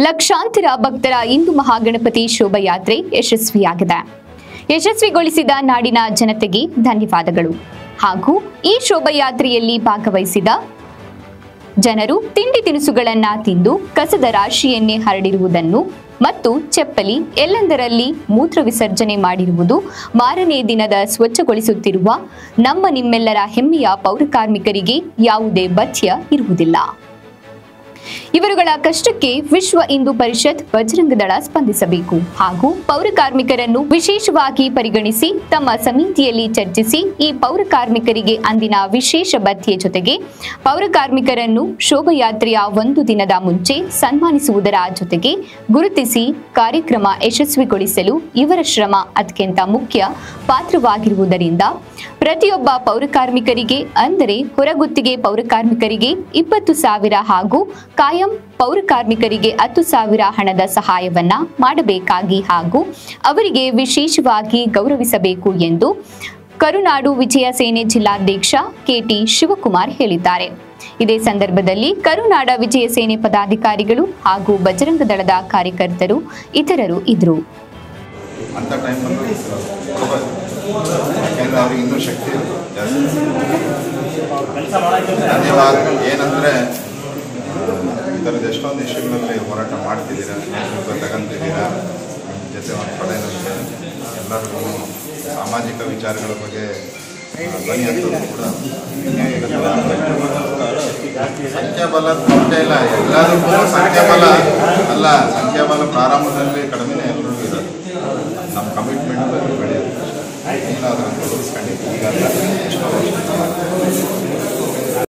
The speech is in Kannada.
ಲಕ್ಷಾಂತರ ಭಕ್ತರ ಇಂದು ಮಹಾಗಣಪತಿ ಶೋಭಾಯಾತ್ರೆ ಯಶಸ್ವಿಯಾಗಿದೆ. ಯಶಸ್ವಿಗೊಳಿಸಿದ ನಾಡಿನ ಜನತೆಗೆ ಧನ್ಯವಾದಗಳು. ಹಾಗೂ ಈ ಶೋಭಾಯಾತ್ರೆಯಲ್ಲಿ ಭಾಗವಹಿಸಿದ ಜನರು ತಿಂಡಿ ತಿನಿಸುಗಳನ್ನು ತಿಂದು ಕಸದ ರಾಶಿಯನ್ನೇ ಹರಡಿರುವುದನ್ನು ಮತ್ತು ಚಪ್ಪಲಿ ಎಲ್ಲೆಂದರಲ್ಲಿ ಮೂತ್ರ ವಿಸರ್ಜನೆ ಮಾಡಿರುವುದು ಮಾರನೇ ದಿನದ ಸ್ವಚ್ಛಗೊಳಿಸುತ್ತಿರುವ ನಮ್ಮ ನಿಮ್ಮೆಲ್ಲರ ಹೆಮ್ಮೆಯ ಪೌರಕಾರ್ಮಿಕರಿಗೆ ಯಾವುದೇ ಭತ್ಯ ಇರುವುದಿಲ್ಲ. ಇವರುಗಳ ಕಷ್ಟಕ್ಕೆ ವಿಶ್ವ ಹಿಂದೂ ಪರಿಷತ್ ಬಜರಂಗ ದಳ ಸ್ಪಂದಿಸಬೇಕು ಹಾಗೂ ಪೌರಕಾರ್ಮಿಕರನ್ನು ವಿಶೇಷವಾಗಿ ಪರಿಗಣಿಸಿ ತಮ್ಮ ಸಮಿತಿಯಲ್ಲಿ ಚರ್ಚಿಸಿ ಈ ಪೌರಕಾರ್ಮಿಕರಿಗೆ ಅಂದಿನ ವಿಶೇಷ ಭತ್ಯೆ ಜೊತೆಗೆ ಪೌರಕಾರ್ಮಿಕರನ್ನು ಶೋಭಾಯಾತ್ರೆಯ ಒಂದು ದಿನದ ಮುಂಚೆ ಸನ್ಮಾನಿಸುವುದರ ಜೊತೆಗೆ ಗುರುತಿಸಿ ಕಾರ್ಯಕ್ರಮ ಯಶಸ್ವಿಗೊಳಿಸಲು ಇವರ ಶ್ರಮ ಅತ್ಯಂತ ಮುಖ್ಯ ಪಾತ್ರವಾಗಿರುವುದರಿಂದ ಪ್ರತಿಯೊಬ್ಬ ಪೌರಕಾರ್ಮಿಕರಿಗೆ ಅಂದರೆ ಹೊರಗುತ್ತಿಗೆ ಪೌರಕಾರ್ಮಿಕರಿಗೆ 20,000 ಹಾಗೂ ಕಾಯಂ ಪೌರಕಾರ್ಮಿಕರಿಗೆ 10,000 ಹಣದ ಸಹಾಯವನ್ನ ಮಾಡಬೇಕಾಗಿ ಹಾಗೂ ಅವರಿಗೆ ವಿಶೇಷವಾಗಿ ಗೌರವಿಸಬೇಕು ಎಂದು ಕರುನಾಡು ವಿಜಯ ಸೇನೆ ಜಿಲ್ಲಾಧ್ಯಕ್ಷ ಕೆಟಿ ಶಿವಕುಮಾರ್ ಹೇಳಿದ್ದಾರೆ. ಇದೇ ಸಂದರ್ಭದಲ್ಲಿ ಕರುನಾಡ ವಿಜಯ ಸೇನೆ ಪದಾಧಿಕಾರಿಗಳು ಹಾಗೂ ಬಜರಂಗ ದಳದ ಕಾರ್ಯಕರ್ತರು ಇತರರು ಇದ್ದರು. ಇನ್ನೂ ಶಕ್ತಿ ಧನ್ಯವಾದ. ಏನಂದರೆ ಈ ಥರದ ಎಷ್ಟೊಂದು ವಿಷಯಗಳಲ್ಲಿ ಹೋರಾಟ ಮಾಡ್ತಿದ್ದೀರಾ, ತಗೊಂತಿದ್ದೀರಾ, ಜೊತೆ ಒಂದು ಪಡೆಯಲ್ಲಿದೆ ಎಲ್ಲರಿಗೂ ಸಾಮಾಜಿಕ ವಿಚಾರಗಳ ಬಗ್ಗೆ ಧ್ವನಿ ಎತ್ತೋದು ಕೂಡ ಸಂಖ್ಯಾಬಲ ಕೊರತೆ ಇಲ್ಲ. ಎಲ್ಲರಿಗೂ ಸಂಖ್ಯಾಬಲ ಅಲ್ಲ, ಸಂಖ್ಯಾಬಲ ಪ್ರಾರಂಭದಲ್ಲಿ ಕಡಿಮೆನೇ ಎಲ್ಲರಿಗೂ ಇರೋದು. ನಮ್ಮ ಕಮಿಟ್ಮೆಂಟ್ ಬೆಳೆಯೋದು ಏನಾದರೂ ತೋರಿಸ್ಕೊಂಡಿದ್ದೀವಿ ಈಗ ಎಷ್ಟೋ ವರ್ಷ